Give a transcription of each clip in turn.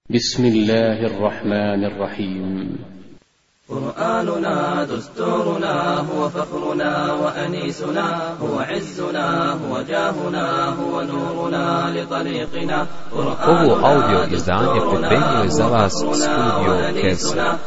بسم الله الرحمن الرحيم. قرآننا دستورنا هو فخرنا وأنيسنا هو عزنا هو جاهنا هو نورنا لطريقنا. Ovo audio izdanje pripremio je za vas studio Kevser.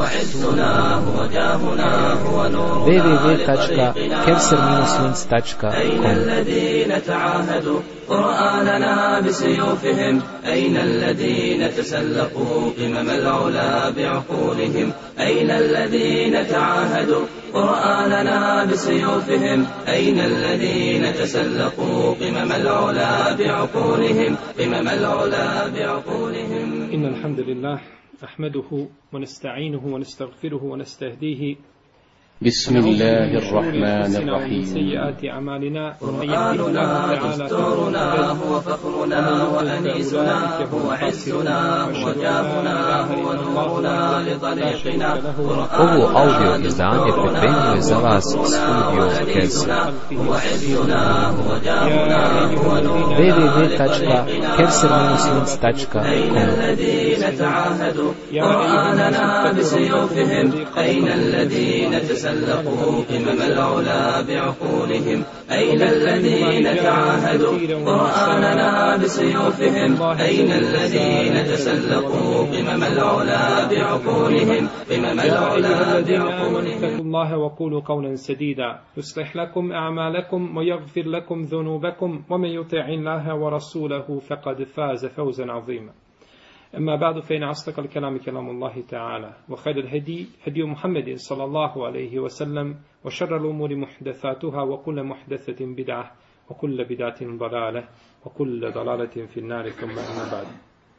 www.kevser-links.com. الذين تعاهدوا قرآننا بسيوفهم أين الذين تسلقوا قمم العلا بعقولهم أين الذين تعاهدوا قرآننا بسيوفهم أين الذين تسلقوا قمم العلا بعقولهم قمم العلا بعقولهم. إن الحمد لله نحمده ونستعينه ونستغفره ونستهديه. بسم الله الرحمن ومن الرحيم. سيئات أعمالنا قرآننا دستورنا هو فخرنا وأنيسنا هو عزنا هو جاهنا هو نورنا لطريقنا. Ovo audio izdanje pripremio je za vas studio Kevser. هو عزنا هو جاهنا هو نورنا www.kevser-links.com. الذين تعاهدوا قرآننا بسيوفهم أين الذين تسلقوا قمم العلا بعقولهم أين الذين تعاهدوا قرآننا بسيوفهم أين الذين تسلقوا قمم العلا بعقولهم قمم العلا بعقولهم. اتقوا الله وقولوا قولا سديدا يصلح لكم أعمالكم ويغفر لكم ذنوبكم ومن يطع الله ورسوله فقد فاز فوزا عظيما. أما بعد فإن أصدق الكلام كلام الله تعالى وخير الهدي هدي محمد صلى الله عليه وسلم وشر الأمور محدثاتها وكل محدثة بدعة وكل بدعة ضلالة وكل ضلالة في النار. ثم أما بعد.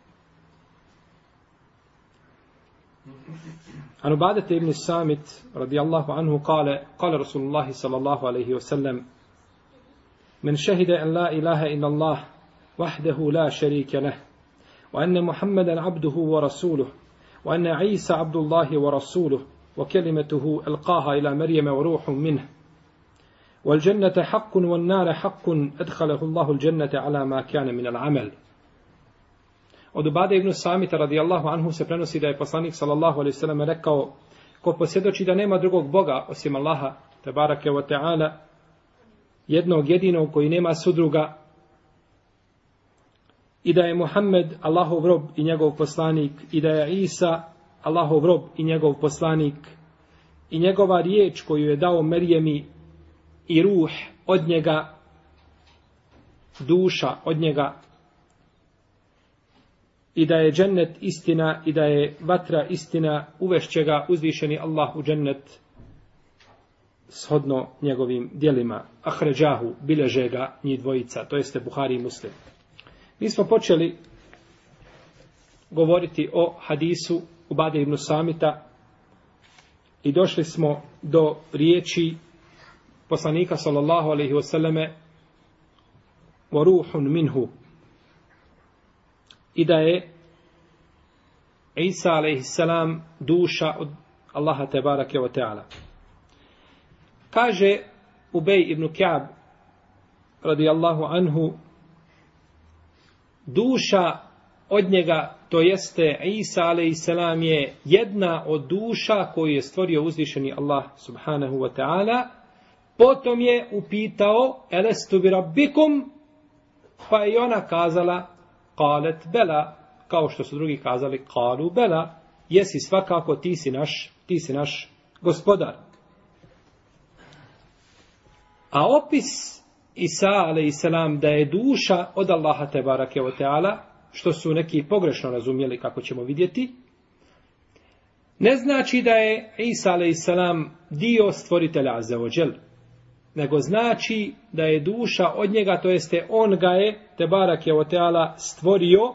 عن عبادة بن الصامت رضي الله عنه قال رسول الله صلى الله عليه وسلم: من شهد أن لا إله إلا الله وحده لا شريك له وأن محمدا عبده ورسوله وأن عيسى عبد الله ورسوله وكلمته ألقاها إلى مريم وروح منه والجنة حق والنار حق أدخله الله الجنة على ما كان من العمل. Od Ubade ibn Samita radijallahu anhu se prenosi da je poslanik sallallahu alejhi ve sellem rekao: ko posvjedoči da nema drugog Boga osim Allaha tebarake ve taala, jednog jedinog koji nema sudruga, i da je Muhammed Allahov rob i njegov poslanik, i da je Isa Allahov rob i njegov poslanik, i njegova riječ koju je dao Merjemi i ruh od njega, duša od njega, i da je džennet istina i da je vatra istina, uvešće ga uzvišeni Allah u džennet shodno njegovim djelima. Ahređahu, bileže ga njih dvojica, to jeste Buhari i Muslim. Mi smo počeli govoriti o hadisu Ubade ibn Samita i došli smo do riječi poslanika sallallahu alejhi ve selleme wa ruhun minhu, i da je Isa alejhi selam duša od Allaha tebarake ve taala. Kaže Ubej ibn Ka'b radijallahu anhu: duša od njega, to jeste Isa a.s. je jedna od duša koju je stvorio uzvišeni Allah subhanahu wa ta'ala. Potom je upitao: elestu bi rabbikum? Pa je ona kazala: qalet bela, kao što su drugi kazali qalu bela, jesi svakako, ti si naš gospodar. A opis Isa a.s. da je duša od Allaha tebarake ve taala, što su neki pogrešno razumjeli, kako ćemo vidjeti, ne znači da je Isa a.s. dio stvoritelja azza wa džel, nego znači da je duša od njega, to jeste on ga je tebarake ve taala stvorio,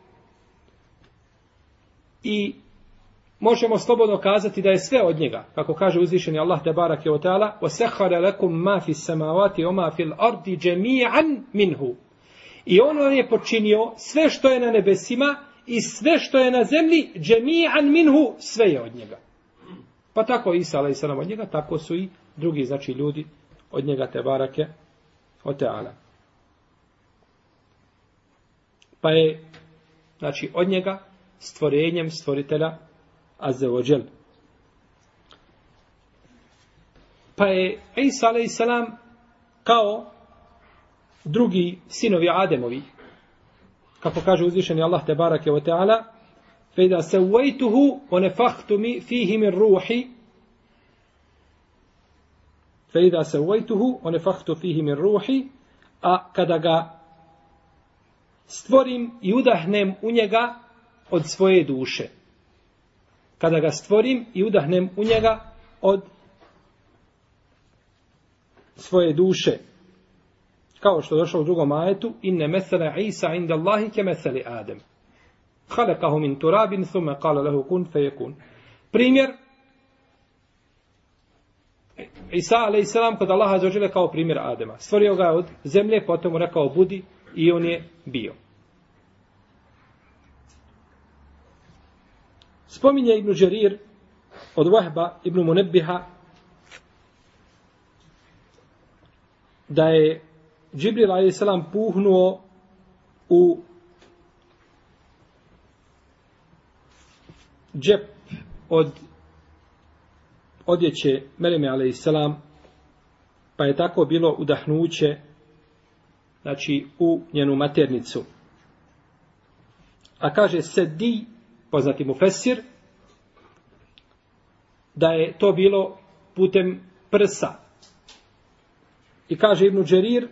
i možemo slobodno kazati da je sve od njega, kako kaže uzvišeni Allah tebarake ve taala: وَسَخَّرَ لَكُم مَا فِي السَّمَاوَاتِ وَمَا فِي الْأَرْضِ جَمِيعًا مِنْهُ. I on je počinio sve što je na nebesima i sve što je na zemlji, جَمِيعًا مِنْهُ, sve je od njega. Pa tako Isa a.s. od njega, tako su i drugi, znači ljudi od njega tebarake ve taala. Pa je, znači, od njega stvorenjem stvoritelja Azza wa Jal. Pa je Isa a.s. kao drugi sinovi Ademovi, kako kaže uzvišeni Allah tebarake wa ta'ala, فَإِذَا سَوَّيْتُهُ وَنَفَخْتُ فِيهِ مِنْ رُوحِ فَإِذَا سَوَّيْتُهُ وَنَفَخْتُ فِيهِ مِنْ رُوحِ, a kada ga stvorim i udahnem u njega od svoje duše. Kada ga stvorim i udahnem u njega od svoje duše. Kao što je došlo u drugom ajetu, inne mesele Isa inda Allahi ke mesele Adem. Halekahu min turabin, thumme kale lehu kun fejekun. Primjer, Isa a.s. kod Allaha zaođele kao primjer Adema. Stvorio ga od zemlje, potom mu rekao budi i on je bio. Spominje Ibn Đerir od Wahba Ibn Munebbiha da je Džibril a.s. puhnuo u džep od odjeće Merime a.s. pa je tako bilo udahnuće, znači u njenu maternicu. A kaže Sedi, poznati mufesir, da je to bilo putem prsa. I kaže Ibn Đerir,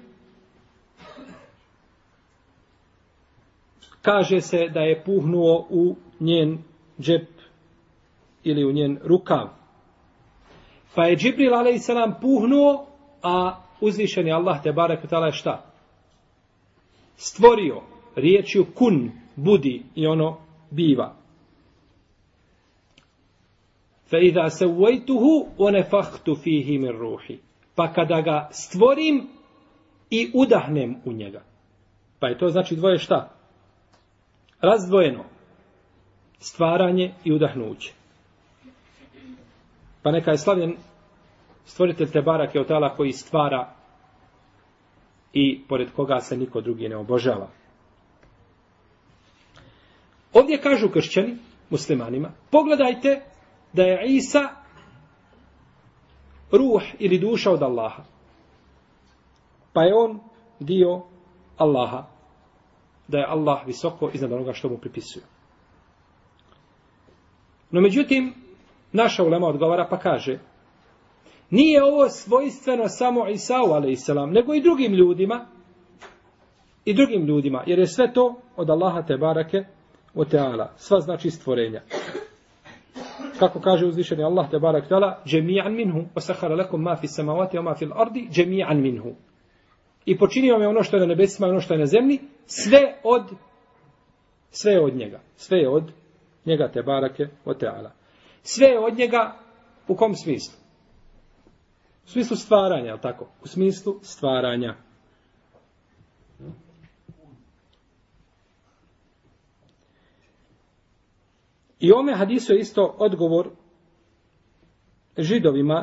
kaže se da je puhnuo u njen džep ili u njen rukav. Pa je Džibril a.s. puhnuo, a uzvišeni Allah te barek ta'ala je šta? Stvorio riječju kun, budi, i ono biva. فَإِذَا سَوَّيْتُهُ وَنَفَخْتُ فِيهِ مِنْ رُوحِ, pa kada ga stvorim i udahnem u njega. Pa je to znači dvoje šta? Razdvojeno. Stvaranje i udahnuće. Pa neka je slavljen stvoritelj Tebarak je otala koji stvara i pored koga se niko drugi ne obožava. Ovdje kažu kršćani, muslimanima, pogledajte da je Isa ruh ili duša od Allaha. Pa je on dio Allaha. Da je Allah visoko iznad onoga što mu pripisuju. No međutim, naša ulema odgovara pa kaže, nije ovo svojstveno samo Isau a.s. nego i drugim ljudima, jer je sve to od Allaha tebarake o teala, sva znači stvorenja. Kako kaže uzvišeni Allah tebarak teala, džemi'an minhu, osahara lekum ma fi samavati o ma fi l'ardi, džemi'an minhu. I počinio me ono što je na nebesima i ono što je na zemlji, sve je od njega. Sve je od njega tebarake o teala. Sve je od njega u kom smislu? U smislu stvaranja, je li tako? U smislu stvaranja. I ome hadisu je isto odgovor Židovima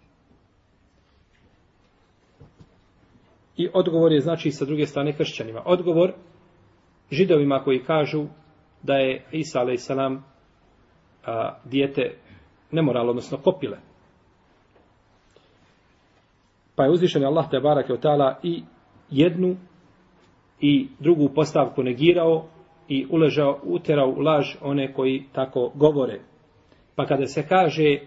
i odgovor je znači sa druge strane kršćanima. Odgovor Židovima koji kažu da je Isa a.s. dijete nemoralno, odnosno kopile. Pa je uzvišen Allah tebarake o ta'ala i jednu i drugu postavku negirao i uterao u laž one koji tako govore. Pa kada se kaže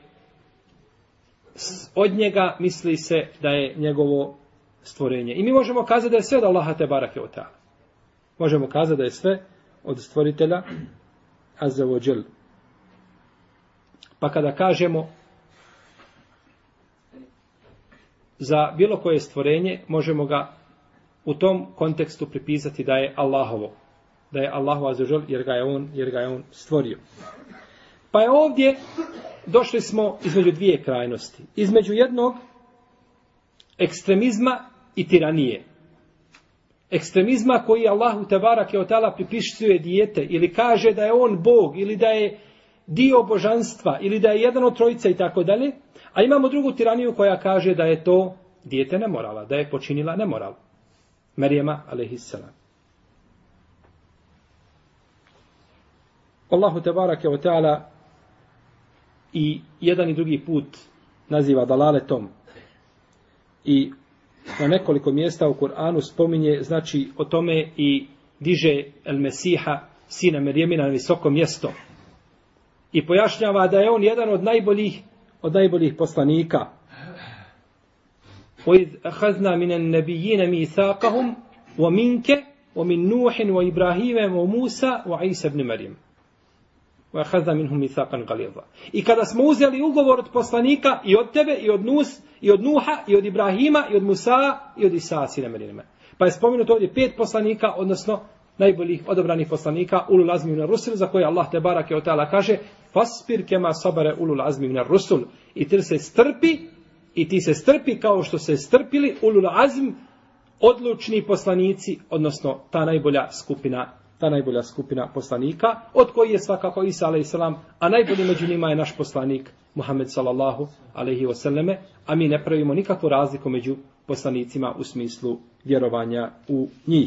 od njega, misli se da je njegovo stvorenje. I mi možemo kazati da je sve od Allaha tebarake o ta'ala. Možemo kazati da je sve od stvoritelja Azza wa Jal. Pa kada kažemo za bilo koje stvorenje, možemo ga u tom kontekstu pripisati da je Allahovo. Da je Allahu Azza wa Jal jer ga je on stvorio. Pa je ovdje došli smo između dvije krajnosti. Između jednog ekstremizma i tiranije. Ekstremizma koji Allahu tebarake o ta'ala pripisuje dijete ili kaže da je on Bog ili da je dio božanstva ili da je jedan od trojice i tako dalje. A imamo drugu tiraniju koja kaže da je to dijete nemorala, da je počinila nemoral. Marijema alejhisselam. Allahu tebarake ve taala i jedan i drugi put naziva dalaletom i na nekoliko mjesta u Kur'anu spominje, znači, o tome i diže El Mesiha, sina Merjemina, na visoko mjesto. I pojašnjava da je on jedan od najboljih poslanika. وَإِذْ أَخَذْنَا مِنَ النَّبِيِّينَ مِيثَاقَهُمْ وَمِنْكَ وَمِنْ نُوحٍ وَإِبْرَاهِيمَ وَمُوسَى وَعِيسَى بْنِ مَرْيَمَ وَأَخَذْنَا مِنْهُمْ مِيثَاقًا غَلِيظًا. I kada smo uzeli ugovor od poslanika i od tebe i od Nuha i od Ibrahima i od Musa i od Isa sina Merjema. Pa je spomenuto ovdje 5 poslanika, odnosno najboljih odabranih poslanika, ulul azmi minar rusul, za koje Allah tebarake ve taala kaže: "Fasbir kema sabara ulul azmi minar rusul." I ti se strpi kao što se strpili ulul azm, odlučni poslanici, odnosno ta najbolja skupina poslanika, od koji je svakako Isa a.s., a najbolji među njima je naš poslanik Muhammed sallallahu alejhi ve selleme, a mi ne pravimo nikakvu razliku među poslanicima u smislu vjerovanja u njih.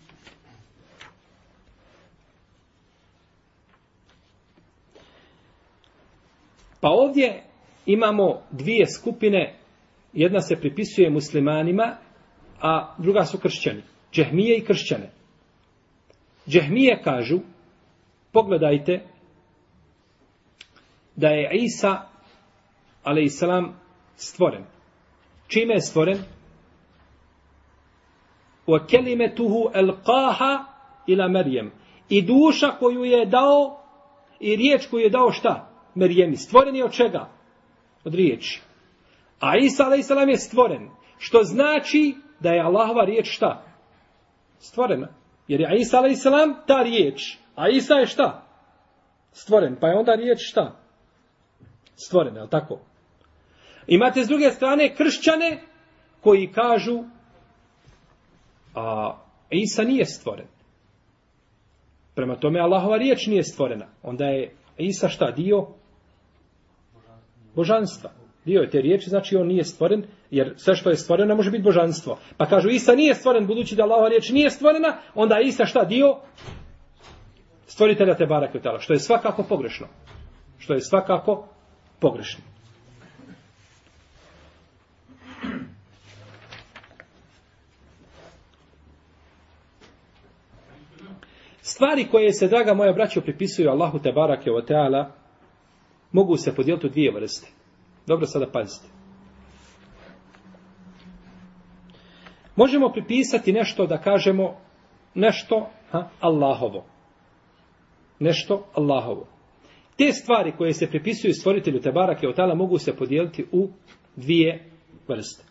Pa ovdje imamo 2 skupine, jedna se pripisuje muslimanima, a druga su kršćani. Džehmije i kršćane. Džehmije kažu, pogledajte, da je Isa a.s. stvoren. Čime je stvoren? Wa kelimetuhu elqaha ila Merjem. I duša koju je dao, i riječ koju je dao šta? Merjemi. Stvoren je od čega? Od riječi. A Isa a.s. je stvoren. Što znači da je Allahova riječ šta? Stvorena. Jer je Isa a.s. ta riječ. A Isa je šta? Stvoren. Pa je onda riječ šta? Stvorena, je li tako? Imate s druge strane kršćane koji kažu a Isa nije stvoren. Prema tome Allahova riječ nije stvorena. Onda je Isa šta? Dio božanstva. Dio je te riječi, znači on nije stvoren, jer sve što je stvoreno ne može biti božanstvo. Pa kažu Isa nije stvoren, budući da Allahova riječ nije stvorena, onda je Isa šta? Dio stvoritelja te barake ta'ala, što je svakako pogrešno. Stvari koje se, draga moja braćo, pripisuju Allahu te barake wa ta'ala, mogu se podijeliti u 2 vrste. Dobro, sada pazite. Možemo pripisati nešto, da kažemo nešto Allahovo. Nešto Allahovo. Te stvari koje se pripisuju stvoritelju te barake wa ta'ala mogu se podijeliti u 2 vrste.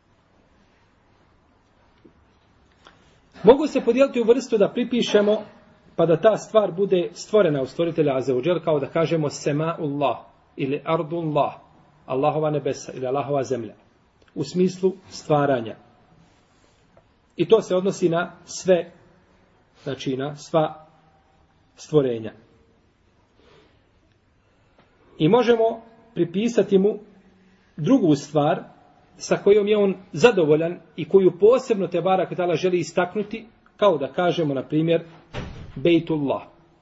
Mogu se podijeliti u vrstu da pripišemo, pa da ta stvar bude stvorena u stvoritelja azza wa džel, kao da kažemo sema'ullah ili ardullah, Allahova nebesa ili Allahova zemlja, u smislu stvaranja. I to se odnosi na sve, znači na sva stvorenja. I možemo pripisati mu drugu stvar sa kojom je on zadovoljan i koju posebno te barak ta'ala želi istaknuti, kao da kažemo, na primjer, Bejtullah.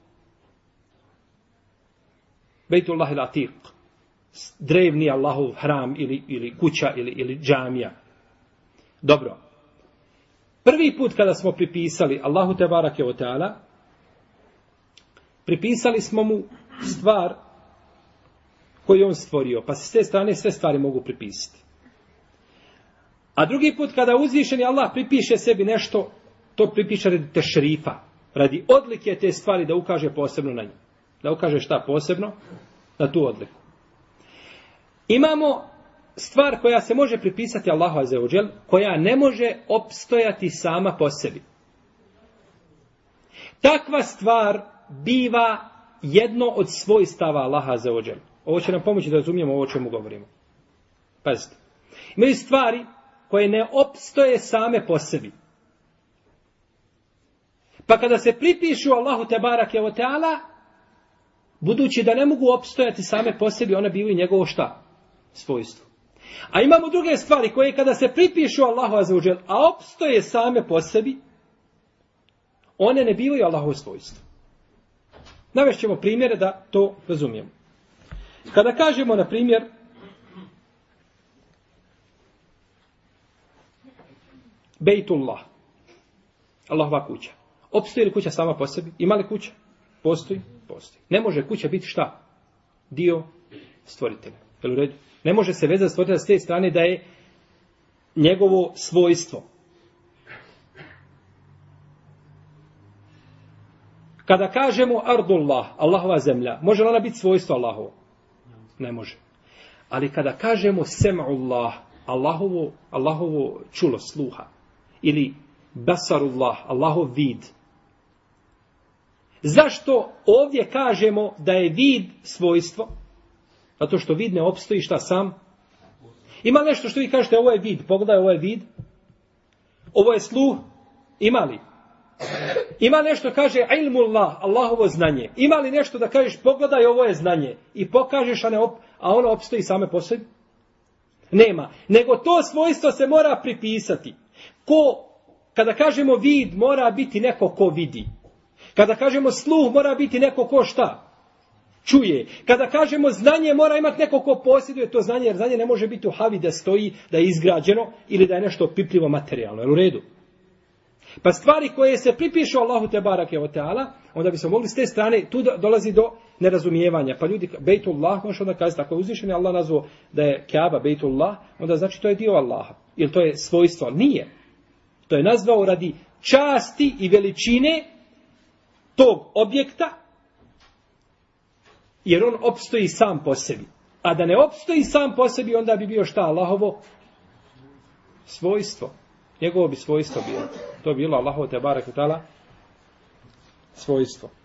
Bejtullah il Atiq. Drevni Allahov hram ili kuća ili džamija. Dobro. Prvi put kada smo pripisali Allahu te barake wa ta'ala, pripisali smo mu stvar koju je on stvorio, pa se s te strane sve stvari mogu pripisati. A drugi put kada uzvišeni Allah pripiše sebi nešto, to pripiše radi tešrifa, radi odlike te stvari, da ukaže posebno na nju. Da ukaže šta posebno? Na tu odliku. Imamo stvar koja se može pripisati Allahu azza wa džel, koja ne može opstojati sama po sebi. Takva stvar biva jedno od svojstava Allaha azza wa džel. Ovo će nam pomoći da razumijemo ovo o čemu govorimo. Pazite. Imaju stvari koje ne opstoje same po sebi. Pa kada se pripišu Allahu te barake wa ta'ala, budući da ne mogu opstojati same po sebi, one bivaju njegovo šta? Svojstvo. A imamo druge stvari koje kada se pripišu Allahu azza wa džel, a opstoje same po sebi, one ne bivaju Allahovo svojstvo. Navešćemo primjere da to razumijemo. Kada kažemo, na primjer, Bejtullah, Allahova kuća. Opstoji li kuća sama po sebi? Ima li kuća? Postoji? Postoji. Ne može kuća biti šta? Dio stvoritelja. Jel u redu? Ne može se vezati stvoritelja s te strane da je njegovo svojstvo. Kada kažemo Ardullah, Allahova zemlja, može li ona biti svojstvo Allahovo? Ne može. Ali kada kažemo Sem'ullah, Allahovo čulo, sluha, ili Basarullah, Allahov vid. Zašto ovdje kažemo da je vid svojstvo? Zato što vid ne opstoji šta sam? Ima nešto što vi kažete, ovo je vid, pogledaj, ovo je vid. Ovo je sluh, ima li? Ima nešto kaže ilmullah, Allahovo znanje. Ima li nešto da kažeš pogledaj ovo je znanje i pokažeš, a ono opstoji same po sebi? Nema. Nego to svojstvo se mora pripisati. Kada kažemo vid, mora biti neko ko vidi. Kada kažemo sluh, mora biti neko ko šta? Čuje. Kada kažemo znanje, mora imati neko ko posjeduje to znanje, jer znanje ne može biti u havi da stoji, da je izgrađeno ili da je nešto pipljivo materijalno. Je u redu? Pa stvari koje se pripišu Allahu te barake o teala, onda bi se mogli s te strane, tu dolazi do nerazumijevanja. Pa ljudi, Bejtullah, možeš onda kazati, ako je uzvišen je Allah nazvao da je Kaaba Bejtullah, onda znači to je dio Allaha. Ili to je svojstvo. Nije. To je nazvao radi časti i veličine tog objekta, jer on opstoji sam po sebi. A da ne opstoji sam po sebi, onda bi bio šta Allahovo? Svojstvo. Njegovo bi svojstvo bilo. To bi bilo Allahovo te barek utala svojstvo.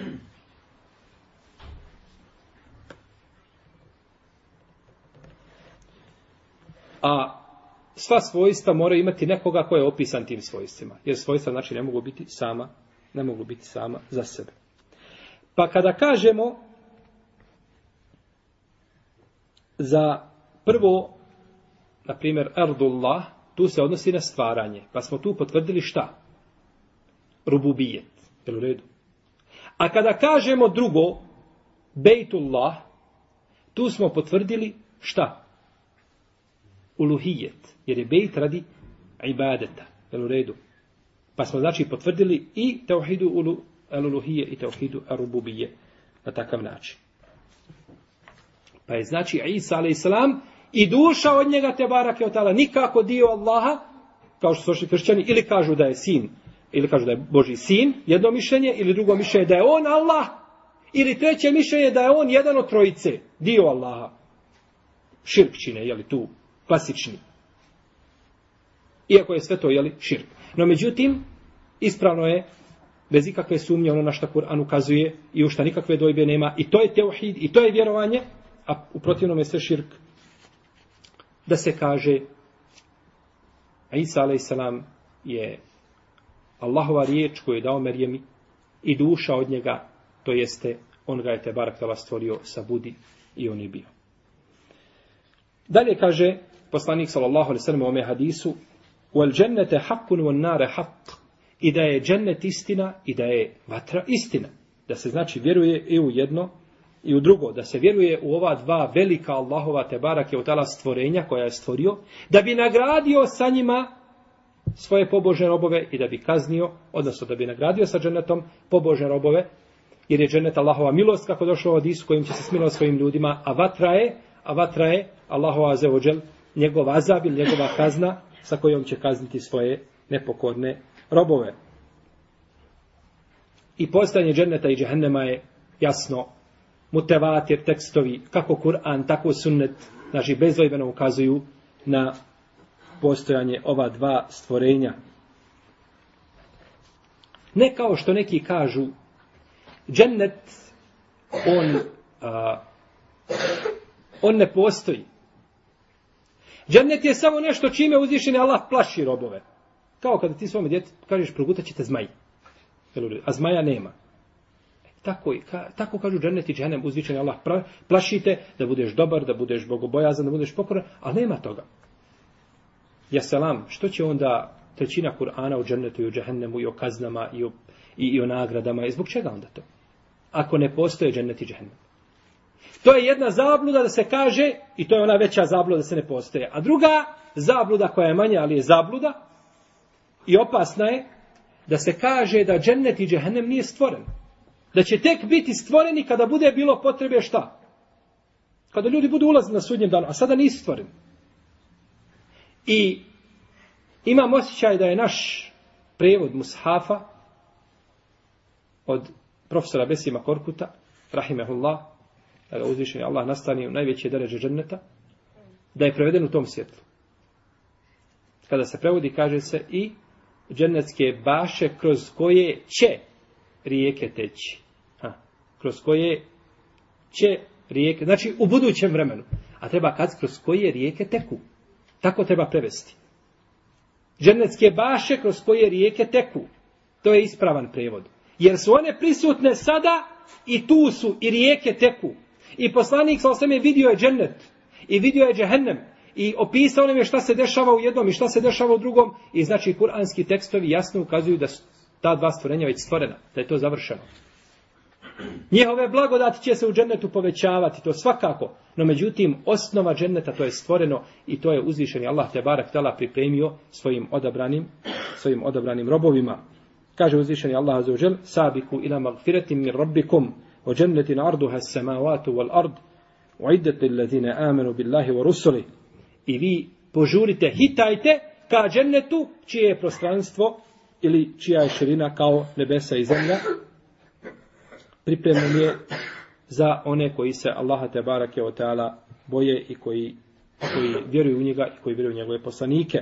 A sva svojstva moraju imati nekoga ko je opisan tim svojstvima. Jer svojstva znači ne mogu biti sama za sebe. Pa kada kažemo za prvo, na primjer, Ardullah, tu se odnosi na stvaranje. Pa smo tu potvrdili šta? Rububijet. Jel u redu? A kada kažemo drugo, Bejtullah, tu smo potvrdili šta? Uluhijet. Jer je bejt radi ibadeta. Jel u redu? Pa smo znači potvrdili i tauhidu uluhije i tauhidu rububije na takav način. Pa je znači Isa a.s. i duša od njega te barake od tala nikako dio Allaha, kao što su došli kršćani, ili kažu da je sin, ili kažu da je Božji sin, jedno mišljenje, ili drugo mišljenje da je on Allah, ili treće mišljenje da je on jedan od trojice, dio Allaha. Širk čine, jeli tu, klasični. Iako je sve to, jeli, širk. No međutim, ispravno je, bez ikakve sumnje, ono na što Kur'an ukazuje i u šta nikakve dvojbe nema, i to je teuhid, i to je vjerovanje, a u protivnom je sve širk. Da se kaže Isa a.s. je Allahova riječ koju je dao Merjemi i duša od njega, to jeste on ga je te barak tala stvorio sa budi i on je bio. Dalje kaže poslanik sallallahu alejhi ve sellem u ome hadisu: "Wal jannatu haqqun wan nar haqq." I da je džennet istina i da je vatra istina. Da se znači vjeruje i u jedno i u drugo, da se vjeruje u ova dva velika Allahova te barake od tala stvorenja koja je stvorio, da bi nagradio sa njima svoje pobožne robove i da bi kaznio, odnosno da bi nagradio sa džennetom pobožne robove, jer je džennet Allahova milost, kako došlo u hadisu, kojim će se smilovati svojim ljudima, a vatra je Allahova azeođel, njegov azab ili njegova kazna sa kojom će kazniti svoje nepokorne robove. I postojanje dženneta i džehennema je jasno, mutevatir tekstovi, kako Kur'an, tako sunnet, znači bezdvojbeno ukazuju na postojanje ova dva stvorenja. Ne kao što neki kažu, džennet, on ne postoji. Džennet je samo nešto čime uzvišeni Allah plaši robove. Kao kada ti svome djetetu kažeš progutat ćete zmaj. A zmaja nema. Tako kažu džennet i džehennem, uzvišeni Allah plašite da budeš dobar, da budeš bogobojazan, da budeš pokoran, ali nema toga. Ja selam, što će onda trećina Kur'ana o džennetu i o džehennemu i o kaznama i o nagradama i zbog čega onda to? ako ne postoje džennet i džehennem. To je jedna zabluda da se kaže, i to je ona veća zabluda da se ne postoje. A druga zabluda koja je manja, ali je zabluda i opasna je, da se kaže da džennet i džehennem nije stvoren. Da će tek biti stvoreni kada bude bilo potrebe šta? Kada ljudi budu ulazili na sudnjem danu, a sada nisu stvoreni. I imam osjećaj da je naš prevod Mushafa od profesora Besima Korkuta, rahimehullah, da ga uzvišeni Allah nastani u najveće deređe dženneta, da je preveden u tom svjetlu. Kada se prevodi, kaže se i džennetske baše kroz koje će rijeke teći. Kroz koje će rijeke, znači u budućem vremenu. A treba kad kroz koje rijeke teku. Tako treba prevesti. Džennetske baše kroz koje rijeke teku. To je ispravan prevod. Jer su one prisutne sada i tu su i rijeke teku. I poslanik sa osame vidio je džennet i vidio je džehennem i opisao nam je šta se dešava u jednom i šta se dešava u drugom. I znači kuranski tekstovi jasno ukazuju da su ta dva stvorenja već stvorena, da je to završeno. Njihove blagodati će se u džennetu povećavati, to svakako. No međutim, osnova dženneta to je stvoreno i to je uzvišeni Allah te barek tala pripremio svojim odabranim robovima. Kaže uzvišeni Allah azza wa džel: "Sabiku ila magfiratin min rabbikum wa jannatin 'arduha as-samawati wal ard u'iddat lil-ladzina amanu billahi wa rusulihi." I vi požurite, hitajte ka džennetu čije je prostranstvo ili čija je širina kao nebesa i zemlja. Pripremljen je za one koji se Allaha te barake o ta'ala boje i koji vjeruju u njega i koji vjeruju u njegove poslanike.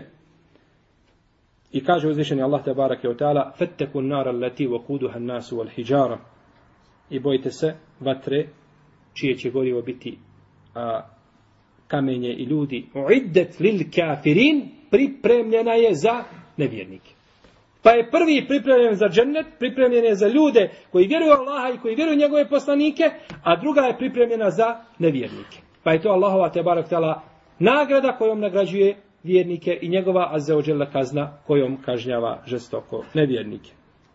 I kaže uzvišeni Allah te barake o ta'ala: "Fattakun nar allati waquduha an-nas wal hijara." I bojite se vatre čije će gorivo biti kamenje i ljudi. Uiddat lil kafirin, pripremljena je za nevjernike. Pa je prvi pripremljen za džennet, pripremljen je za ljude koji vjeruju Allaha i koji vjeruju njegove poslanike, a druga je pripremljena za nevjernike. Pa je to Allahova te barek tala nagrada kojom nagrađuje vjernike i njegova azza wa dželle kazna kojom kažnjava žestoko nevjernike.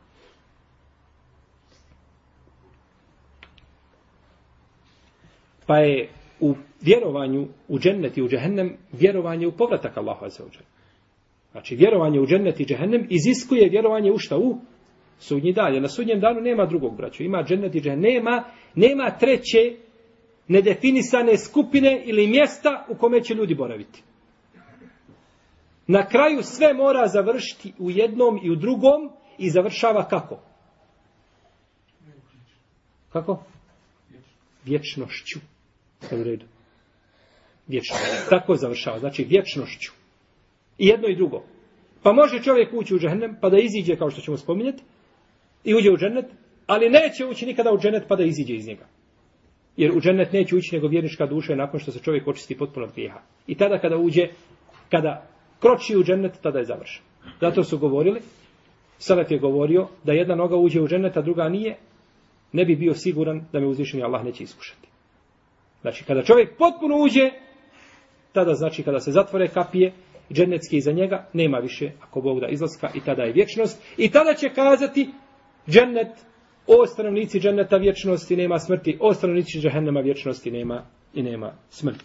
Pa je u vjerovanju u džennet i u džehennem vjerovanje u povratak Allahu azza wa dželle. Znači, vjerovanje u džennet i džehennem iziskuje vjerovanje u šta? U sudnji dan. Jer na sudnjem danu nema drugog, braću. Ima džennet i džehennem. Nema treće nedefinisane skupine ili mjesta u kome će ljudi boraviti. Na kraju sve mora završiti u jednom i u drugom i završava kako? Kako? Vječnošću. U redu. Vječnošću. Tako završava. Znači, vječnošću. I jedno i drugo. Pa može čovjek ući u džehennem pa da iziđe, kao što ćemo spominjati, i uđe u džennet, ali neće ući nikada u džennet pa da iziđe iz njega. Jer u džennet neće ući nego vjernička duša nakon što se čovjek očisti potpuno od grijeha. I tada kada kroči u džennet, tada je završen. Zato su govorili, Selef je govorio da jedna noga uđe u džennet, a druga nije, ne bi bio siguran da me uzvišeni Allah neće iskušati. Znači, kada čovjek potpuno uđe, tada znači kada se zatvore kapije džennetski iza njega, nema više, ako Bog da, izlaska i tada je vječnost. I tada će kazati džennet, o stanovnici dženneta vječnosti nema smrti, o stanovnici džehennema vječnosti nema smrti.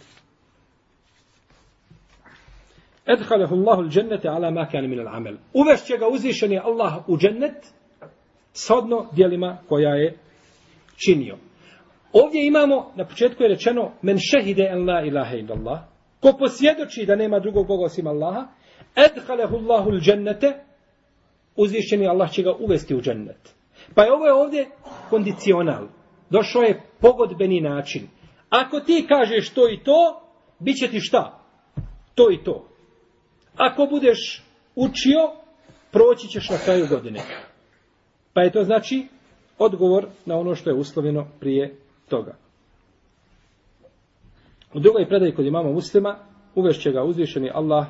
Edhalehu Allahu džennete ala ma kana min al-amal. Uvešće ga uzvišeni Allah u džennet shodno djelima koja je činio. Ovdje imamo, na početku je rečeno men šehide en la ilaha illallah, ko posvjedoči da nema drugog Boga osim Allaha, edhalehu Allahu džennete, uzvišeni Allah će ga uvesti u džennet. Pa je ovo je ovdje kondicional. Došao je pogodbeni način. Ako ti kažeš to i to, bit će ti šta? To i to. Ako budeš učio, proći ćeš na kraju godine. Pa je to znači odgovor na ono što je uslovljeno prije toga. U drugoj predaji kod imama Muslima uvešće ga uzvišeni Allah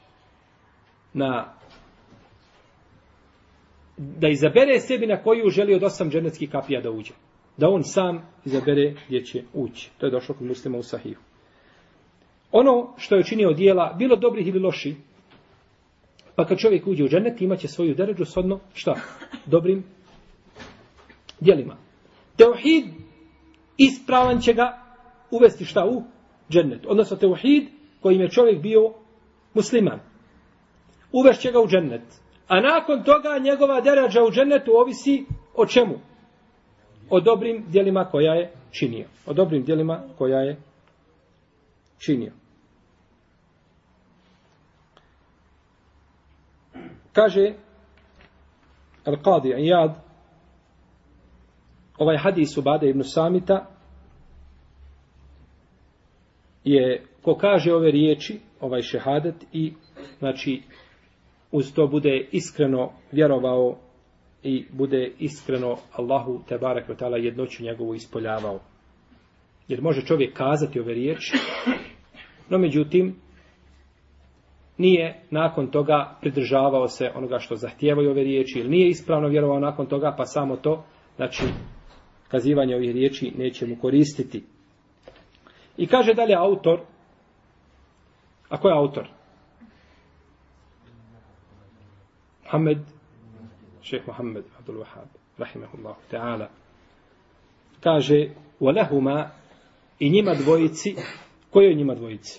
da izabere sebi na koju želi od 8 džennetskih kapija da uđe. Da on sam izabere gdje će ući. To je došlo kod Muslima u Sahihu. Ono što je učinio dijela, bilo dobrih ili loši, pa kad čovjek uđe u džennet, imaće svoju deređu shodno šta? Dobrim djelima. Teuhid ispravan će ga uvesti šta u džennet. Odnosno teuhid kojim je čovjek bio musliman. Uvešće ga u džennet. A nakon toga njegova deradža u džennetu ovisi o čemu? O dobrim djelima koja je činio. O dobrim djelima koja je činio. Kaže Al-Qadi Iyad, ovaj hadis Ubade ibn Samita je, ko kaže ove riječi, ovaj šehadet i znači uz to bude iskreno vjerovao i bude iskreno Allahu tebarek ve taala jednoću njegovu ispoljavao. Jer može čovjek kazati ove riječi, no međutim nije nakon toga pridržavao se onoga što zahtijevaju ove riječi, ili nije ispravno vjerovao nakon toga, pa samo to, znači kazivanje ovih riječi neće mu koristiti. I kaže dalje autor, a ko je autor? Šejh Muhammed Abdul Wahhab rahimehullah ta'ala kaže walahuma, i njima dvojici. Kojoj njima dvojici?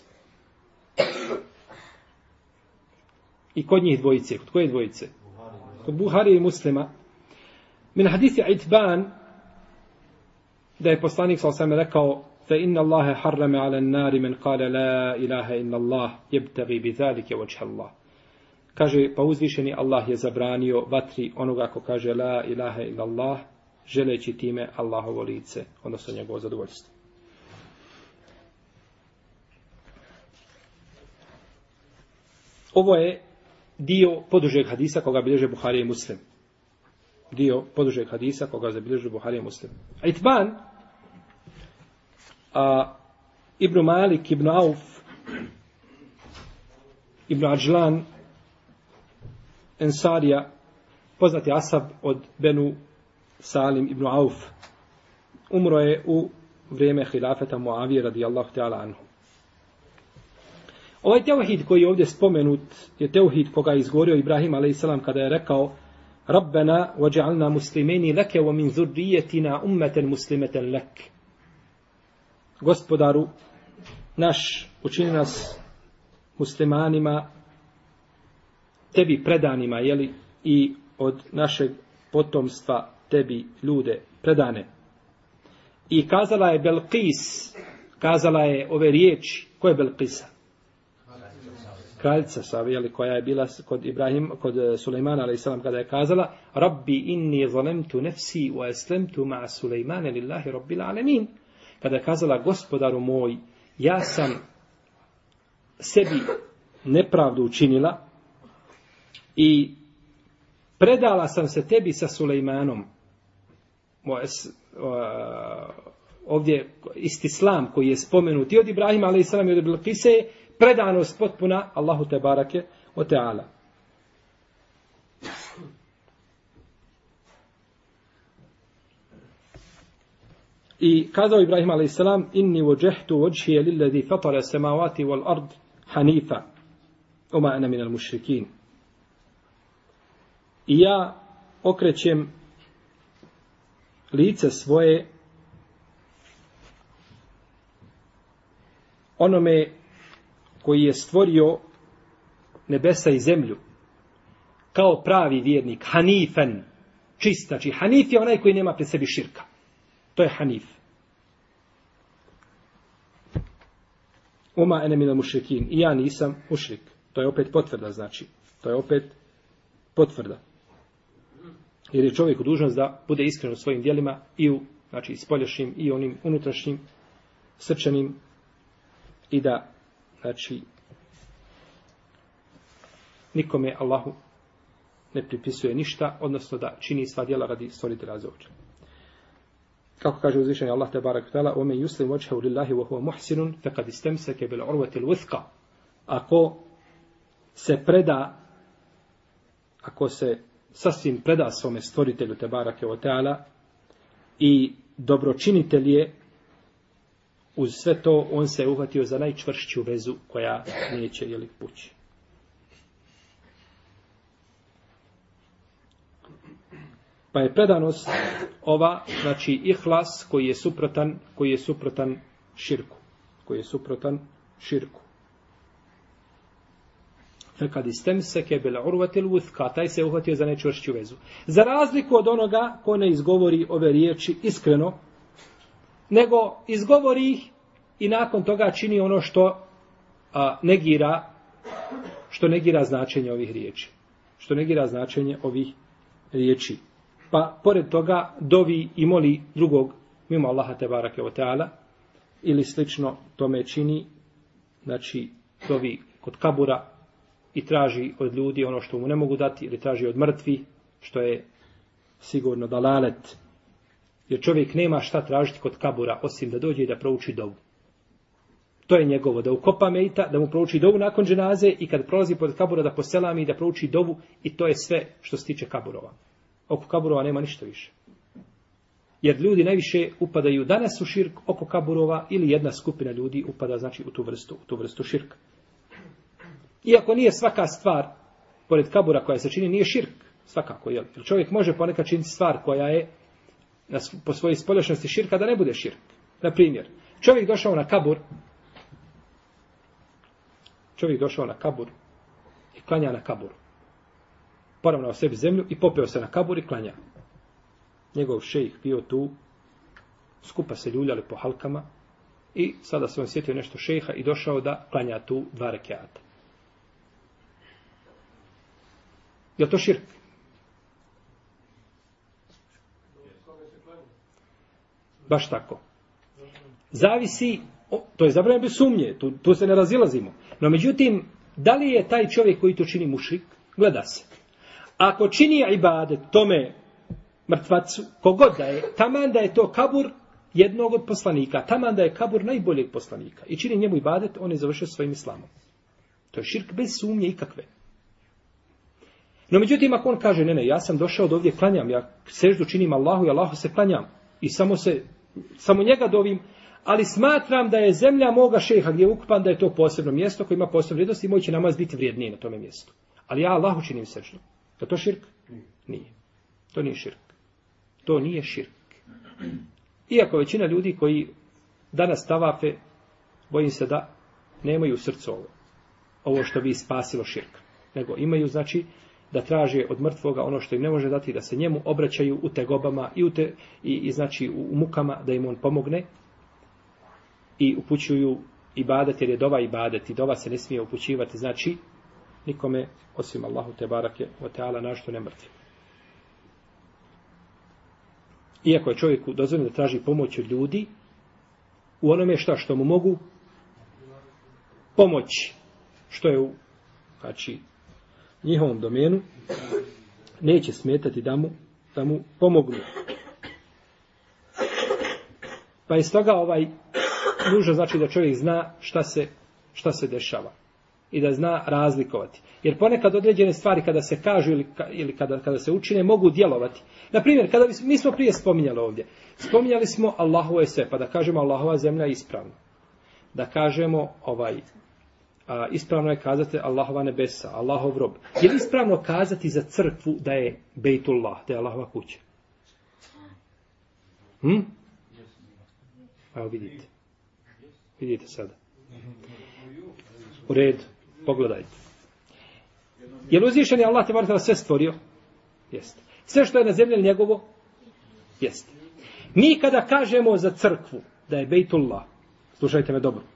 I kod njih dvojice. Kod koje dvojice? Kod Buhari i Muslima. Min hadisi Itban, da je poslanik sallallahu alejhi ve sellem rekao: "Fa inna Allaha harrama 'ala an-nari man qala la ilaha illa Allah yabtaghi bi zalika wajha Allah." Kaže, pa uzvišeni Allah je zabranio vatri onoga ko kaže la ilaha illa Allah, želeći time Allahovo lice, odnosno njegovo zadovoljstvo. Ovo je dio podužeg hadisa koga bilježe Buharija i Muslim. Dio podužeg hadisa koga zabilježe Buharija i Muslim. Itban, Ibn Malik, Ibn Auf, Ibn Ajlan, Ensarija, poznati asab od Benu Salim ibn Auf. Umro je u vrijeme hilafeta Muavije radijallahu ta'ala anhu. Ovaj teuhid koji je ovdje spomenut je teuhid koga je izgovorio Ibrahim a.s. kada je rekao: Rabbena waj'alna muslimeni leke wa min zurrijetina ummeten muslimeten lek. Gospodaru naš, učini nas muslimanima, tebi predanima, jeli, i od našeg potomstva tebi ljude predane. I kazala je Belqis, kazala je ove riječi. Ko je Belqisa? Kraljica Saba, jeli, koja je bila kod Ibrahim, kod Sulejmana a.s. kada je kazala: Rabbi inni zalemtu nefsi wa eslemtu ma'a Sulejmane lillahi rabbil alemin. Kada je kazala: Gospodaru moj, ja sam sebi nepravdu učinila i predala sam se tebi sa Sulejmanom. Ovdje istislam koji je spomenut i od Ibrahima a.s. i od Belqise, predanost potpuna Allahu te barake o teala. I kazao Ibrahim a.s. inni wajjahtu wajhiya lilladhi fatara samawati wal ard hanifa wama ana minal mushrikin. I ja okrećem lice svoje onome koji je stvorio nebesa i zemlju kao pravi vjernik, hanifen, čist. Znači hanif je onaj koji nema pred sebi širka. To je hanif. Uma ene minal mušrikin. I ja nisam mušrik. To je opet potvrda, znači. To je opet potvrda. Jer je čovjek u dužnost da bude iskren u svojim djelima i u, znači, spoljašnjim i onim unutrašnjim, srčanim, i da, znači, nikome Allahu ne pripisuje ništa, odnosno da čini sva djela radi stvoritelja azza wa dželle. Kako kaže uzvišeni Allah tebarek ve taala: "Wa men yuslim wajhahu lillahi wa huwa muhsinun faqad istamsaka bil urwati al wuthqa." Ako se preda, ako se sasvim preda svome stvoritelju tebareke ve taala i dobročinitelj je, uz sve to on se uhvatio za najčvršću vezu koja neće jeli pući. Pa je predanost ova, znači ihlas koji je suprotan širku. Koji je suprotan širku. Kad istemseke bil urvatil wuthqa, taj se uhvatio za nečvršću vezu. Za razliku od onoga ko ne izgovori ove riječi iskreno, nego izgovori ih i nakon toga čini ono što negira značenje ovih riječi. Što negira značenje ovih riječi. Pa pored toga dovi i moli drugog mimo Allaha tebarake ve taala ili slično tome čini, znači dovi kod kabura i traži od ljudi ono što mu ne mogu dati ili traži od mrtvi, što je sigurno dalalet. Jer čovjek nema šta tražiti kod kabura osim da dođe i da prouči dovu. To je njegovo, da ukopa mejta, da mu prouči dovu nakon dženaze i kad prolazi pod kabura da poselami i da prouči dovu i to je sve što se tiče kaburova. Oko kaburova nema ništa više. Jer ljudi najviše upadaju danas u širk oko kaburova ili jedna skupina ljudi upada znači u tu vrstu širka. Iako nije svaka stvar pored kabura koja se čini nije širk, svakako je. Jer čovjek može ponekad činiti stvar koja je po svojoj spoljašnosti širka da ne bude širk. Na primjer, čovjek došao na kabur i klanja na kaburu. Poravnao sebi zemlju i popeo se na kabur i klanja. Njegov šejh bio tu, skupa se ljuljali po halkama i sada se on sjetio nešto šejha i došao da klanja tu 2 rekiata. Je li to širk? Baš tako. Zavisi, to je zabranjeno bez sumnje, tu se ne razilazimo. No međutim, da li je taj čovjek koji to čini mušrik? Gleda se. Ako čini ibadet tome mrtvacu, kogod da je, taman da je to kabur jednog od poslanika, taman da je kabur najboljeg poslanika i čini njemu ibadet, on je završio svojim islamom. To je širk bez sumnje ikakve. No međutim, ako on kaže, ne, ja sam došao da ovdje klanjam, ja seždu činim Allahu i Allahu se klanjam i samo njega dovim, ali smatram da je zemlja moga šeha gdje je ukupan, da je to posebno mjesto koje ima posebnu vrijednost i moj će namaz biti vrijedniji na tome mjestu. Ali ja Allahu činim seždu. Je to širk? Nije. To nije širk. To nije širk. Iako većina ljudi koji danas tavafe, bojim se da nemaju u srcu ovo što bi spasilo širk. Nego imaju, znači, da traže od mrtvoga ono što im ne može dati, da se njemu obraćaju u tegobama i znači u mukama da im on pomogne i upućuju ibadet, jer je dova ibadet i dova se ne smije upućivati, znači nikome osim Allahu tebarake ve taala našto ne mrtvi. Iako je čovjeku dozvoljeno da traži pomoć od ljudi u onome što mu mogu pomoći, što je u znači njihovom domenu, neće smetati da mu pomognu. Pa iz toga nužno znači da čovjek zna šta se dešava i da zna razlikovati. Jer ponekad određene stvari kada se kažu ili kada se učine mogu djelovati. Na primjer, mi smo prije spominjali ovdje. Spominjali smo Allahu je sve, pa da kažemo Allahova zemlja je ispravna. Da kažemo ispravno je kazati Allahova nebesa, Allahov rob. Je li ispravno kazati za crkvu da je Bejtullah, da je Allahova kuća? Evo vidite. Vidite sada. U redu, pogledajte. Je li uzvišeni Allah te sve stvorio? Jeste. Sve što je na zemlji njegovo? Jeste. Mi kada kažemo za crkvu da je Bejtullah, slušajte me dobro,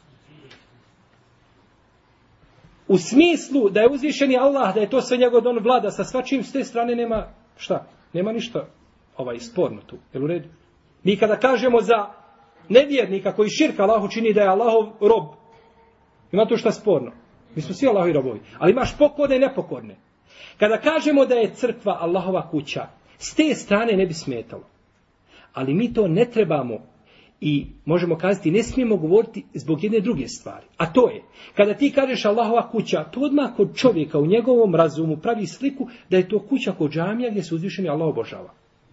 u smislu da je uzvišeni Allah, da je to sve njegov, da on vlada sa svačim, s te strane nema šta? Nema ništa sporno tu. Jel u redu? Mi kada kažemo za nevjernika koji širka Allahu čini da je Allahov rob, ima tu šta sporno. Mi smo svi Allahovi robovi. Ali imaš pokorne i nepokorne. Kada kažemo da je crkva Allahova kuća, s te strane ne bi smetalo. Ali mi to ne trebamo i možemo kazati, ne smijemo govoriti zbog jedne druge stvari. A to je, kada ti kažeš Allahova kuća, to odmah kod čovjeka u njegovom razumu pravi sliku da je to kuća kod džamija gdje se uzvišeni Allah obožava.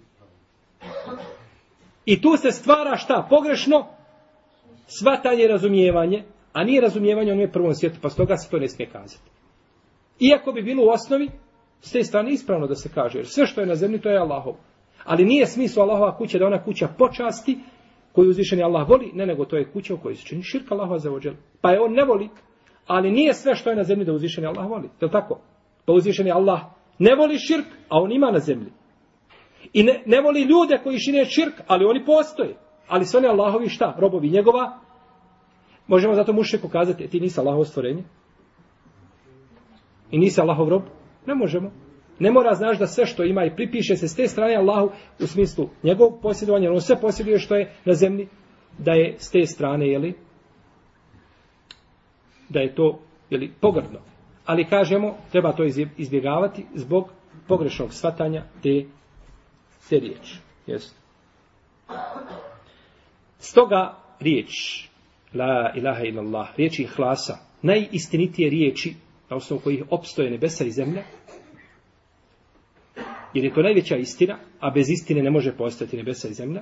I tu se stvara šta? Pogrešno shvatanje i razumijevanje, a nije razumijevanje onome prvom svijetu, pa stoga se to ne smije kazati. Iako bi bilo u osnovi S te strane ispravno da se kaže, jer sve što je na zemlji to je Allahov. Ali nije smisao Allahova kuća da ona kuća počasti koju uzvišeni Allah voli, ne nego to je kuća u kojoj se čini širk Allahu azza wa dželle. Pa je on ne voli, ali nije sve što je na zemlji da uzvišeni Allah voli. Je li tako? Pa uzvišeni Allah ne voli širk, a on ima na zemlji. I ne voli ljude koji čine širk, ali oni postoje. Ali su oni Allahovi šta? Robovi njegova. Možemo zato mušriku kazati, ti nisi Allahovo stvorenje? I nisi Allahov rob? Ne možemo. Ne mora znaš da sve što ima i pripiše se s te strane Allahu u smislu njegovog posjedovanja, on sve posjeduje što je na zemlji, da je s te strane, jeli, da je to, jeli, pogrdno. Ali kažemo, treba to izbjegavati zbog pogrešnog shvatanja te riječi. Jeste. Stoga riječ la ilaha illallah, riječi ihlasa, najistinitije riječi na osnovu kojih opstoje nebesa i zemlja, jer je to najveća istina, a bez istine ne može postojati nebesa i zemlja.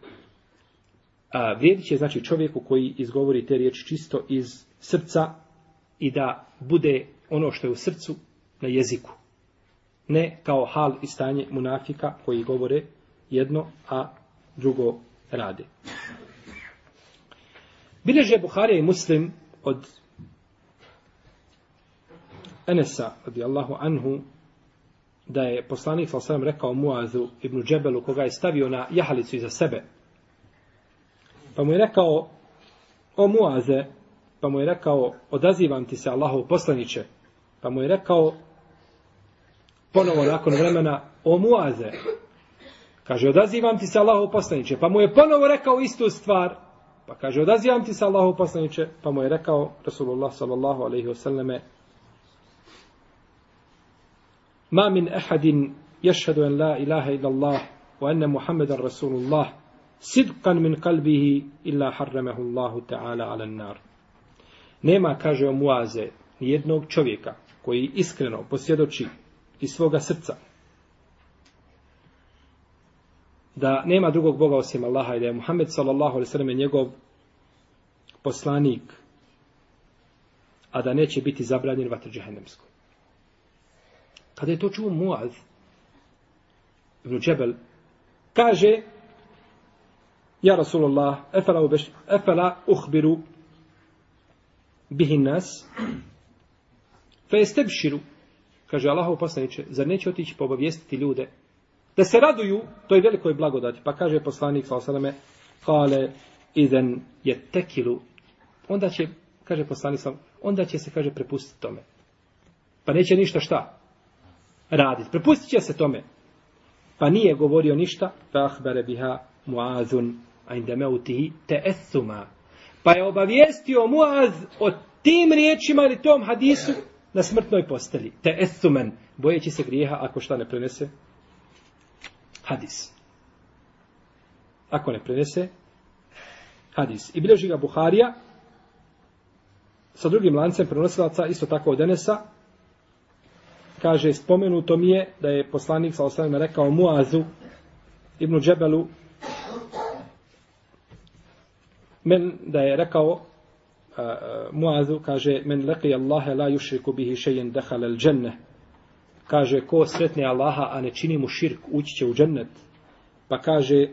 A vrijedit će znači čovjeku koji izgovori te riječi čisto iz srca i da bude ono što je u srcu na jeziku. Ne kao hal i stanje munafika koji govore jedno, a drugo rade. Bileže Buharija i Muslim od Enesa radijallahu anhu da je poslanik sallallahu alejhi ve sellem rekao Muazu ibn Džebelu koga je stavio na jahalicu iza sebe. Pa mu je rekao: o Muaze, pa mu je rekao: odazivam ti se Allahov poslaniče. Pa mu je rekao ponovo nakon vremena: o Muaze, kaže: odazivam ti se Allahov poslaniče. Pa mu je ponovo rekao istu stvar. Pa kaže: odazivam ti se Allahov poslaniče. Pa mu je rekao Rasulullah sallallahu alejhi ve selleme: ma min ahadin yashhadu an la ilaha illa Allah wa anna Muhammadan Rasulullah sidqan min qalbihi illa harramahu Allahu ta'ala 'ala an-nar. Nema, kaže Muaze, ni jednog čovjeka koji iskreno posvjedoči iz svoga srca da nema drugog Boga osim Allaha i da je Muhammed sallallahu alejhi ve sellem njegov poslanik, a da neće biti zabranjen vatri džehennemskoj. Kada je to čuo Muaz ibn Džebel, kaže: ja Rasulullah, efela uhbiru bihi nas, fe estebširu, kaže Allahov poslaniče, zar neće otići obavijestiti ljude da se raduju toj velikoj blagodati? Pa kaže poslanik sallallahu alejhi ve selleme: kale izen yatakilu, onda će, kaže poslanik sallallahu alejhi ve sellem, onda će se, kaže, prepustiti tome. Pa neće ništa šta raditi. Prepustit će se tome. Pa nije govorio ništa. Fa ahbara biha Muazun inda mautihi ta'assuma. Pa je obavijestio Muaz o tim riječima ili tom hadisu na smrtnoj posteli. Ta'assuman, bojeći se grijeha ako šta ne prenese hadis. Ako ne prenese hadis. I bilježi ga Buharija sa drugim lancem prenosilaca, isto tako od Enesa. Kaže, spomenuto mi je da je poslanik sallallahu alejhi ve sellem rekao Muazu ibn Džebelu, da je rekao Muazu, kaže: men laqi Allaha la yushriku bihi shay'an dakhala al-jannah. Kaže, ko sretne Allaha a ne čini mu širk, ući će u džennet. Pa kaže: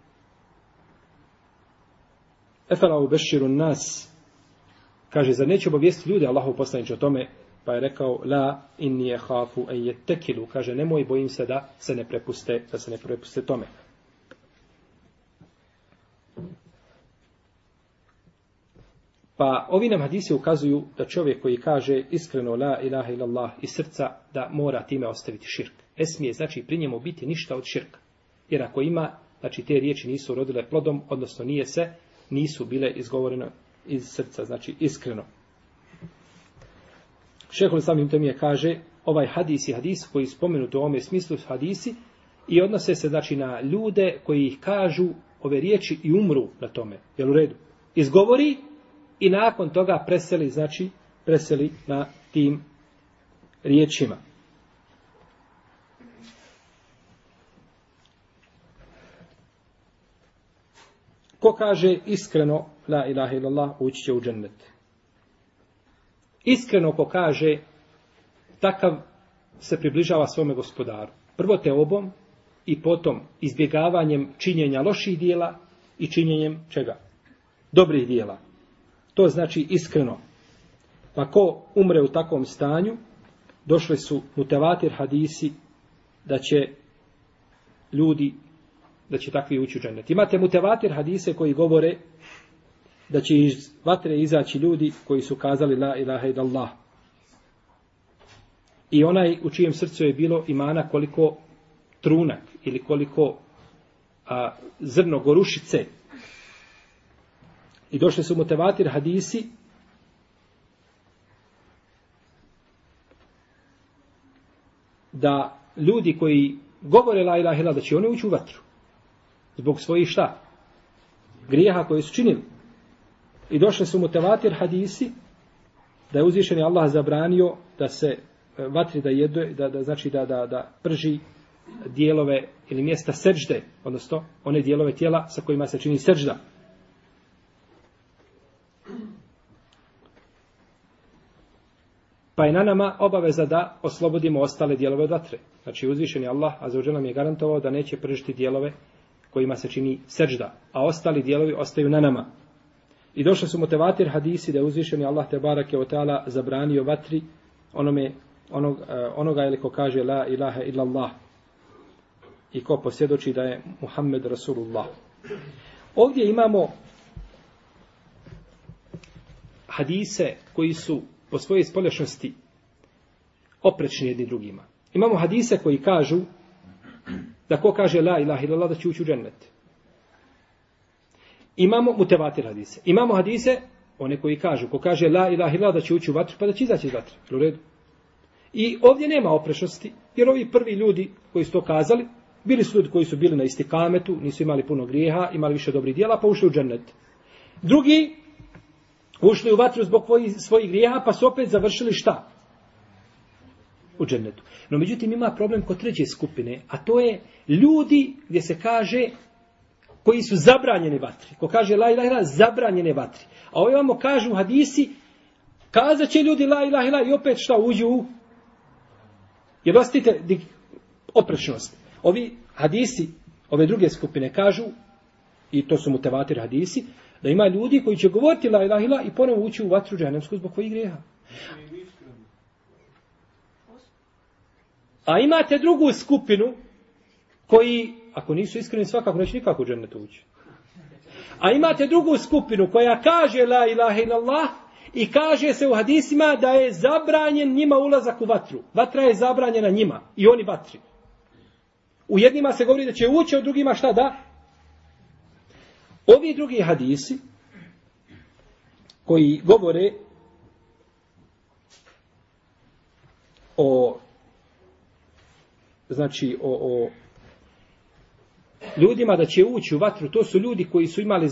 efala ubashiru nas, kaže, zar neće obavijestiti ljude Allahov poslaniče o tome? Pa je rekao: la inni khafu an yattakilu, kaže, nemoj, bojim se da se ne prepuste tome. Pa ovi nam hadisi ukazuju da čovjek koji kaže iskreno la ilaha illallah iz srca, da mora time ostaviti širk. Ne smije, znači, pri njemu biti ništa od širka. Jer ako ima, znači, te riječi nisu rodile plodom, odnosno nisu bile izgovorene iz srca, znači iskreno. Šejhul Islam Ibn Temije kaže, ovaj hadis i hadis koji spomenuti u ovome smislu hadisi i odnose se, znači, na ljude koji ih kažu ove riječi i umru na tome. Jel u redu? Izgovori i nakon toga preseli na tim riječima. Ko kaže iskreno la ilaha illallah, ući će u džennet. Iskreno ko kaže, takav se približava svome gospodaru. Prvo teobom i potom izbjegavanjem činjenja loših dijela i činjenjem čega? Dobrih dijela. To znači iskreno. Pa ko umre u takvom stanju, došli su mutevatir hadisi da će ljudi, da će takvi ući u džennet. Imate mutevatir hadise koji govore da će iz vatre izaći ljudi koji su kazali la ilaha illallah. I onaj u čijem srcu je bilo imana koliko trunak ili koliko zrno gorušice. I došli su mutevatir hadisi da ljudi koji govore la ilaha illallah da će oni ući u vatru. Zbog svojih šta? Grijeha koje su činili. I došli su mutevatir hadisi da je uzvišeni Allah zabranio da se vatri da jedu, znači da prži dijelove ili mjesta seđde, odnosno one dijelove tijela sa kojima se čini seđda. Pa je na nama obaveza da oslobodimo ostale dijelove od vatre. Znači uzvišeni Allah azza nam je garantovao da neće pržiti dijelove kojima se čini seđda, a ostali dijelovi ostaju na nama. I došli su mutevatir hadisi da je uzvišeni Allah te barake o ta'ala zabranio vatri onoga ili ko kaže la ilaha illallah i ko posvjedoči da je Muhammed Rasulullah. Ovdje imamo hadise koji su po svojoj spoljašnosti oprečni jedni drugima. Imamo hadise koji kažu da ko kaže la ilaha illallah da će ući u džennet. Imamo mutevatir hadise. Imamo hadise, one koji kažu, ko kaže la ilaha illallah da će ući u vatru, pa da će izaći iz vatre. U redu. I ovdje nema oprečnosti, jer ovi prvi ljudi koji su to kazali, bili su ljudi koji su bili na istikametu, nisu imali puno grijeha, imali više dobrih djela, pa ušli u džennet. Drugi ušli u vatru zbog svojih grijeha, pa su opet završili šta? U džennetu. No međutim ima problem kod treće skupine, a to je ljudi gdje se kaže koji su zabranjeni vatri. Ko kaže la ilaha illallah, zabranjene vatri. A ovi vamo kažu hadisi, kazat će ljudi la ilaha illallah i opet šta uđu u... Jer ostite oprečnost. Ovi hadisi, ove druge skupine kažu, i to su mutevatir hadisi, da ima ljudi koji će govoriti la ilaha illallah i ponovo ući u vatru džehennemsku zbog svojih grijeha. A imate drugu skupinu koji, ako nisu iskreni, svakako neće nikako u džennetu ući. A imate drugu skupinu koja kaže la ilaha illallah i kaže se u hadisima da je zabranjen njima ulazak u vatru. Vatra je zabranjena njima i oni vatri. U jednima se govori da će ući, a u drugima šta da? Ovi drugi hadisi koji govore o ljudima da će ući u vatru, to su ljudi koji su imali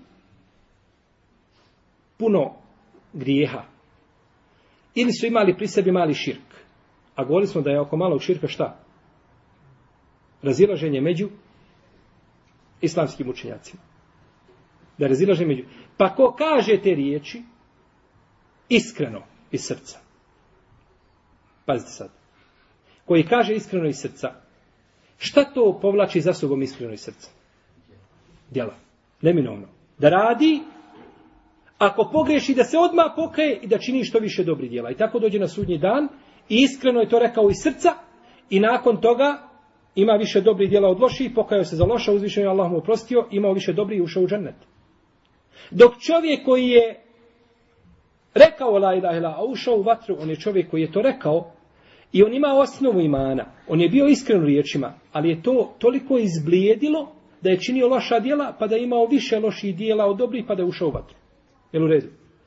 puno grijeha. Ili su imali pri sebi mali širk. A govorili smo da je oko malog širka šta? Razilaženje među islamskim učenjacima. Da razilaženje među... Pa ko kaže te riječi iskreno iz srca. Pazite sad. Koji kaže iskreno iz srca. Šta to povlači za sobom iskreno iz srca? Djela. Neminovno. Da radi, ako pogreši, da se odmah pokaje i da čini što više dobrih djela. I tako dođe na sudnji dan i iskreno je to rekao iz srca i nakon toga ima više dobrih djela od loših, pokajao se za loša, uzvišen je Allah mu oprostio, imao više dobrih i ušao u džennet. Dok čovjek koji je rekao la ilaha illallah, a ušao u vatru, on je čovjek koji je to rekao i on ima osnovu imana. On je bio iskren u riječima, ali je to toliko izblijedilo da je činio loša djela, pa da je imao više loših djela od dobrih, pa da je ušao u vatru. Jel u redu?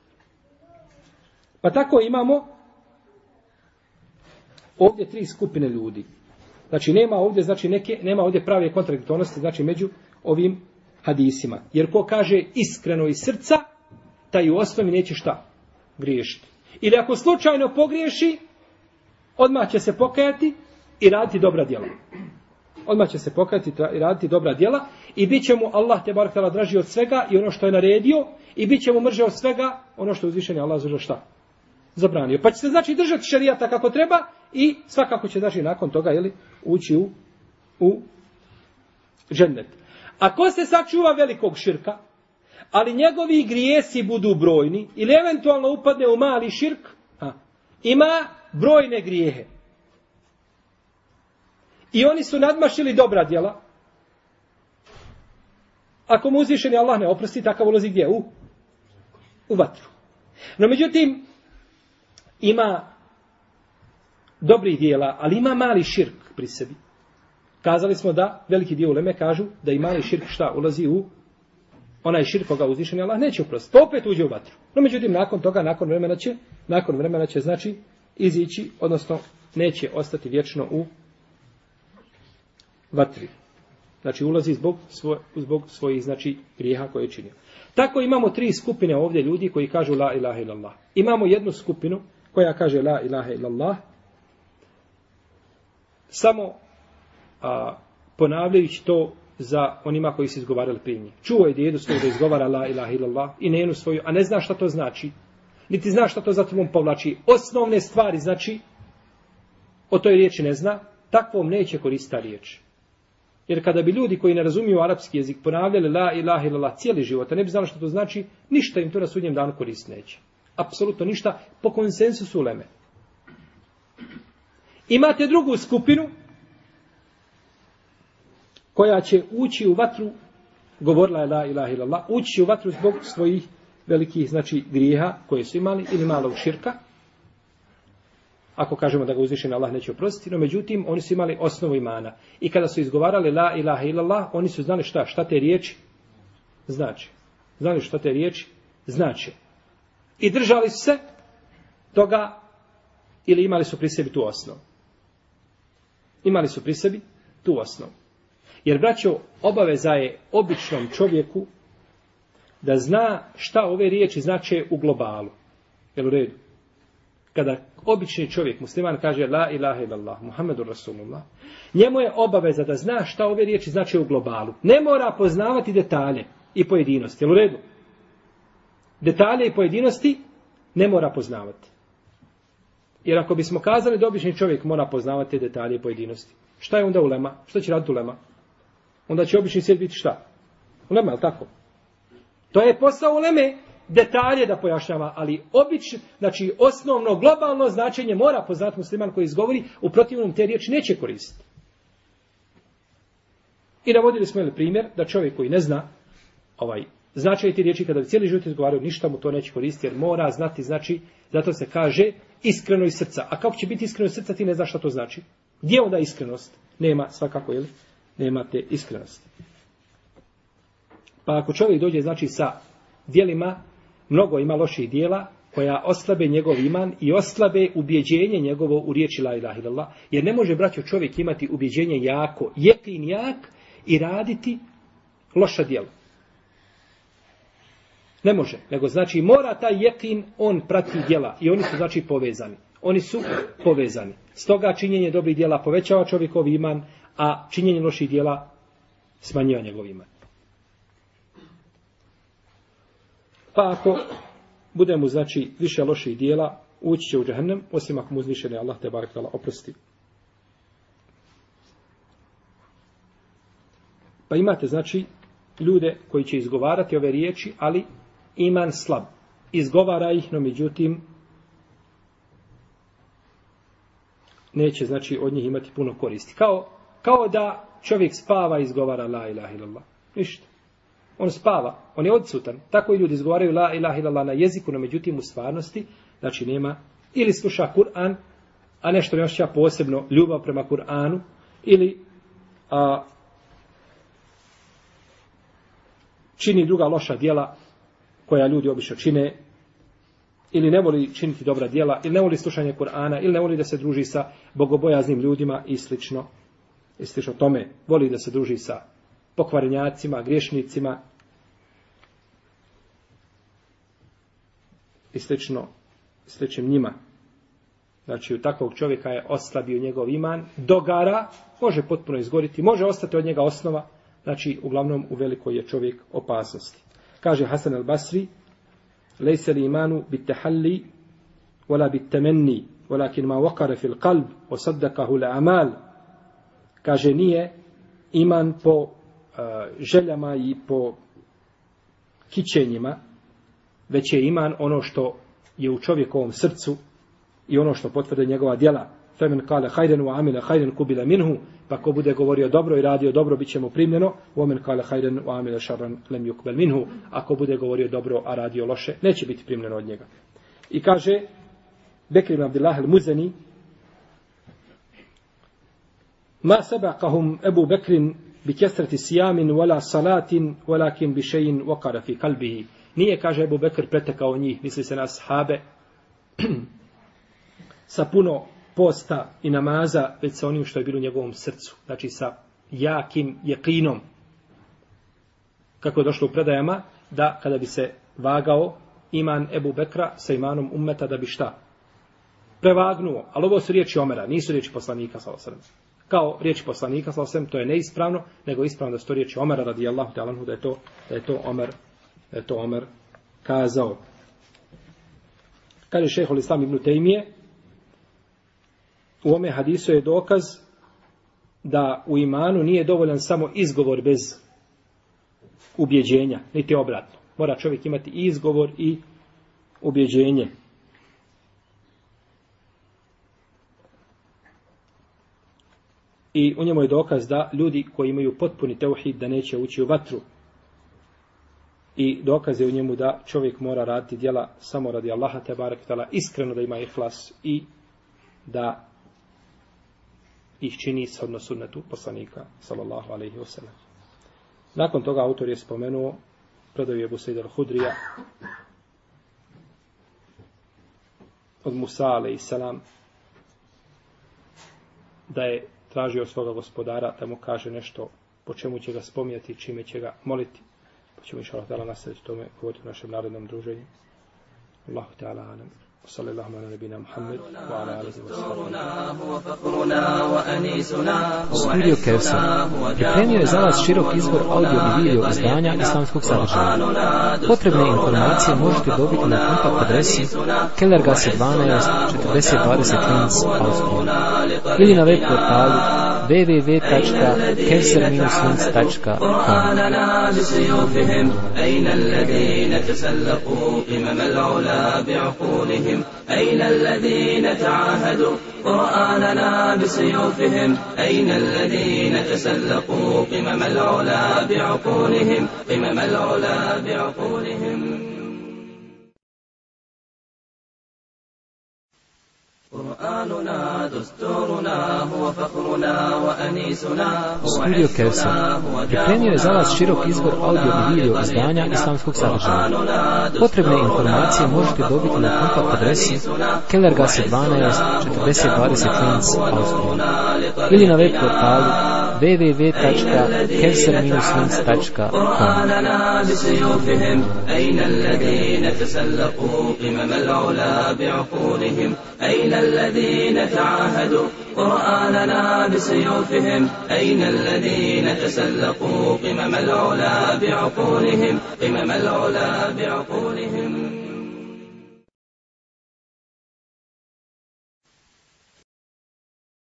Pa tako imamo ovdje tri skupine ljudi. Znači nema ovdje, nema ovdje prave kontradiktornosti, među ovim hadisima. Jer ko kaže iskreno iz srca, taj u osnovi neće šta? Griješiti. Ili ako slučajno pogriješi, odmah će se pokajati i raditi dobra djela. Odmah će se pokajati i raditi dobra djela i bit će mu Allah te barek tala draži od svega i ono što je naredio i bit će mu mrže od svega ono što je uzvišen Allah za šta? Zabranio. Pa će se držati šerijata kako treba i svakako će znači nakon toga ući u džennet. Ako se sačuva velikog širka, ali njegovi grijesi budu brojni ili eventualno upadne u mali širk, ima brojne grijehe. I oni su nadmašili dobra djela. Ako mu uzvišeni Allah ne oprosti, takav ulazi gdje? U vatru. No međutim, ima dobrih djela, ali ima mali širk pri sebi. Kazali smo da veliki dio uleme kažu da i mali širk šta ulazi u onaj širk koga uzvišeni Allah neće oprostiti. Pa opet uđe u vatru. No međutim, nakon toga, nakon vremena će znači izići, odnosno neće ostati vječno u vatri. Znači ulazi zbog svojih znači grijeha koje je činio. Tako imamo 3 skupine ovdje ljudi koji kažu la ilaha illallah. Imamo jednu skupinu koja kaže la ilaha illallah samo ponavljajući to za onima koji se izgovarali prije njih. Čuo je djedu svoj da izgovara la ilaha illallah i nenu svoju, a ne zna šta to znači. Niti zna šta to za tobom povlači. Osnovne stvari znači o toj riječi ne zna, takvom neće koristiti riječ. Jer kada bi ljudi koji ne razumiju arapski jezik ponavljali la ilaha illallah cijeli život, a ne bi znali što to znači, ništa im to na sudnjem danu koristiti neće. Apsolutno ništa po konsensusu uleme. Imate drugu skupinu koja će ući u vatru, govorila je la ilaha illallah, ući u vatru zbog svojih velikih znači grijeha koje su imali ili malog širka. Ako kažemo da ga uzvišeni Allah neće oprostiti, no međutim oni su imali osnovu imana. I kada su izgovarali la ilaha illallah, oni su znali šta te riječi znači. Znali šta te riječi znači. I držali su se toga ili imali su pri sebi tu osnovu. Imali su pri sebi tu osnovu. Jer, braćo, obaveza je običnom čovjeku da zna šta ove riječi znače u globalu. Jel u redu? Kada obični čovjek, musliman, kaže la ilaha illallah, Muhammedur Rasulullah, njemu je obaveza da zna šta ove riječi znače u globalu. Ne mora poznavati detalje i pojedinosti. Jel u redu? Detalje i pojedinosti ne mora poznavati. Jer ako bismo kazali da obični čovjek mora poznavati detalje i pojedinosti, šta je onda ulema? Šta će raditi ulema? Onda će obični svijet biti šta? Ulema, je li tako? To je posao uleme, detalje da pojašnjava, ali znači osnovno globalno značenje mora poznati musliman koji izgovori, u protivnom te riječi neće koristiti. I navodili smo primjer da čovjek koji ne zna značaj te riječi, kada bi cijeli život izgovarao, ništa mu to neće koristiti, jer mora znati, znači, zato se kaže iskreno iz srca. A kako će biti iskreno iz srca, ti ne znaš šta to znači? Gdje onda iskrenost? Nema svakako, jel? Nema te iskrenosti. Pa ako čovjek dođe, znači, sa djelima, mnogo ima loših dijela, koja oslabe njegov iman i oslabe ubjeđenje njegovo u riječi la ilaha illallah, jer ne može, braćo, čovjek imati ubjeđenje jako, jekin jak i raditi loša djela. Ne može, nego znači mora taj jekin, on prati djela i oni su znači povezani. Oni su povezani. Stoga činjenje dobrih djela povećava čovjekov iman, a činjenje loših djela smanjiva njegov iman. Pa ako budemo znači više loših djela, ući će u džehennem, osim ako mu uzvišeni Allah te barek tala oprosti. Pa imate znači ljude koji će izgovarati ove riječi, ali iman slab. Izgovara ih, no međutim neće znači od njih imati puno koristi. Kao da čovjek spava i izgovara la ilaha illallah. Ništa. On spava, on je odsutan. Tako i ljudi izgovaraju la ilaha illallah na jeziku, no međutim u stvarnosti, znači nema, ili sluša Kur'an, a nešto ne osjeća posebno ljubav prema Kur'anu, ili čini druga loša djela koja ljudi obično čine, ili ne voli činiti dobra djela, ili ne voli slušanje Kur'ana, ili ne voli da se druži sa bogobojaznim ljudima i slično tome. Voli da se druži sa pokvarenjacima, griješnicima i sličnim njima. Znači, u takvog čovjeka je oslabio njegov iman, dogara, može potpuno izgoriti, može ostati od njega osnova, znači, uglavnom u velikoj je čovjek opasnosti. Kaže Hasan al-Basri, lejse li imanu bit tehalli, wala bit temenni, walakin ma waqara fil qalb wa saddaqahu al-amal. Kaže, nije iman po željama i po kićenjima, već je iman ono što je u čovjekovom srcu i ono što potvrde njegova djela. Femen kale hajden wa amile hajden kubile minhu, pa ko bude govorio dobro i radio dobro, bit će mu primljeno. Omen kale hajden wa amile šarran lem yukbel minhu, ako bude govorio dobro, a radio loše, neće biti primljeno od njega. I kaže Bekr ibn Abdillah al-Muzani, ma sabaqahum Ebu Bekrin bi kesreti sijamin wala salatin walakin bi še'in waqara fi kalbihi. Nije, kaže, Ebu Bekr pretekao njih, misli se na ashabe, sa puno posta i namaza, već sa onim što je bilo u njegovom srcu. Znači sa jakim jeqinom. Kako je došlo u predajama, da kada bi se vagao iman Ebu Bekra sa imanom ummeta, da bi šta? Prevagnuo. Ali ovo su riječi Omera, nisu riječi poslanika sallallahu alejhi ve sellem. Kao riječi poslanika sallallahu alejhi ve sellem, to je neispravno, nego ispravno da su to riječi Omera radijallahu ta'ala anhu, da je to Omer kazao. Kaže šejhul Islam ibn Tejmije, u ome hadisu je dokaz da u imanu nije dovoljan samo izgovor bez ubjeđenja, niti obratno. Mora čovjek imati i izgovor i ubjeđenje. I u njemu je dokaz da ljudi koji imaju potpuni tauhid da neće ući u vatru. I dokaz je u njemu da čovjek mora raditi djela samo radi Allaha te barek tala, iskreno da ima ihlas i da ih čini shodno sunnetu poslanika sallallahu alejhi ve sellem. Nakon toga autor je spomenuo predaju Ebu Sejda al-Hudrija od Musa alejhi selam da je tražio svoga gospodara da mu kaže nešto po čemu će ga spominjati, čime će ga moliti. Pa ćemo inšallah ta'ala nastaviti tome govoriti u našem narodnom druženju. Allahu ta'ala alam. وصلى الله على نبينا محمد وعلى آله وصحبه. Studio Kevser pripremio je za vas širok izbor audio i video izdanja islamskog sadržaja. Potrebne informacije možete dobiti na kontakt adresi Kellergasse 12 4020 Linz, Austrija, ili na web portalu www.kevser-linz.com. أين الذين تعاهدوا قرآننا بسيوفهم أين الذين تسلقوا قمم العلا بعقولهم قمم العلا بعقولهم قرآننا دستورنا هو فخرنا وأنيسنا. Studio Kevser pripremio je za vas širok izbor audio i video izdanja islamskog sadržaja. Potrebne informacije možete dobiti na kontakt adresi Kellergasse 12 4020 Linz, Austrija, ili na web portalu www.kevser-linz.com. أين الذين تسلقوا قمم العلا بعقولهم أين الذين تعاهدوا قرآننا بسيوفهم أين الذين تسلقوا قمم العلا بعقولهم قمم العلا بعقولهم.